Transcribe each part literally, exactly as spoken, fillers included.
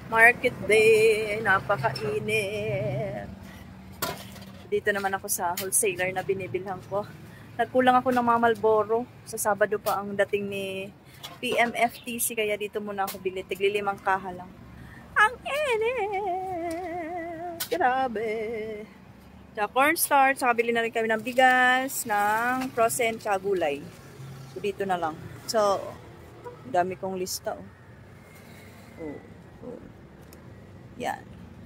Market day, napakainit. Dito naman ako sa wholesaler na binibilhan ko. Nagkulang ako ng mga Marlboro. Sa Sabado pa ang dating ni P M F T C, kaya dito muna ako bili. Tiglilimang kaha lang. Ang init! Grabe! Sa cornstarch, saka bili na rin kami ng bigas, ng frozen, tsaka gulay. So, dito na lang. So, dami kong lista, oh. Oh, oh. Yan.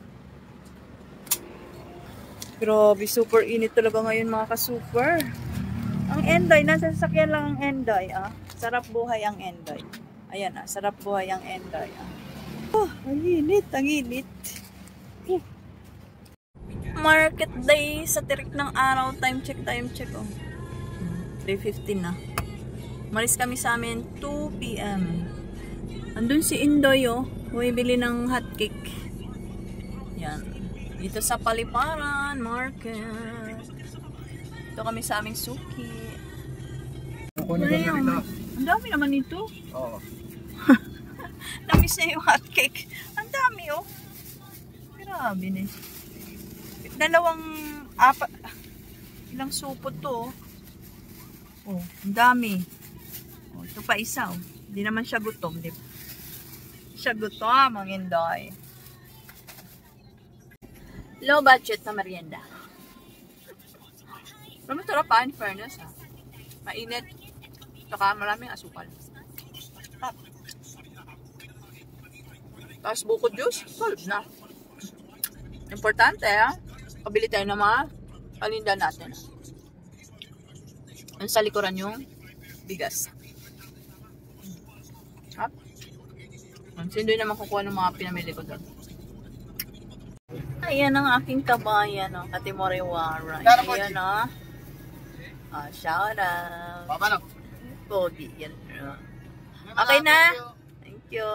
Grabe, super init talaga ngayon mga ka-super. Ang Enday, nasa sasakyan lang ang Enday, ah. Sarap buhay ang Enday. Ayan, ah. Sarap buhay ang Enday, ah. Oh, ang init, ang init. Oh. Market day sa tirik ng araw. Time check, time check, oh. three fifteen na. Malis kami sa amin two P M Andun si Indoy, oh. Bumibili ng hotcake. Yan. Dito sa Paliparan Market. Ito kami sa aming suki. Ayan. Ang dami naman ito. Oo. Namiss na yung hotcake. Ang dami, oh. Grabe na. Dalawang, apat, ilang supot to, oh. Oh, ang dami. Oh, ito pa isa, oh. Hindi naman siya gutom, di ba? Siya gutom, ang Inday. Low budget na merienda. Pero masarap pa, in fairness, ha. Mainit. Saka maraming asukal. Tap. Tapos buko juice, solve na. Importante, ha. Pabili tayo ng mga palinda natin. Ang sa likuran yung bigas. Tap. Hindi naman kukuha ng mga pinamili ko doon. Ayan ang aking kabayan, no? Katimorewara. Ayan, no? Ah, shout out. Papa, no? Pogi, yan. No? Okay na? Thank you.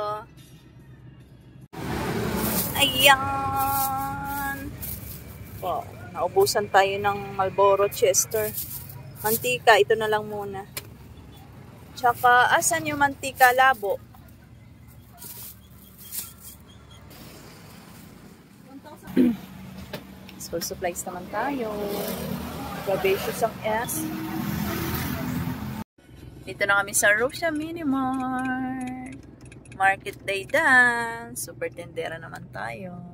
Ayan. Wow, naubusan tayo ng Marlboro Chester. Mantika, ito na lang muna. Tsaka, asan yung mantika labo? School supplies naman tayo. Grabacious ang S. Dito na kami sa Rosia Minimart. Market day dance. Super tendera naman tayo.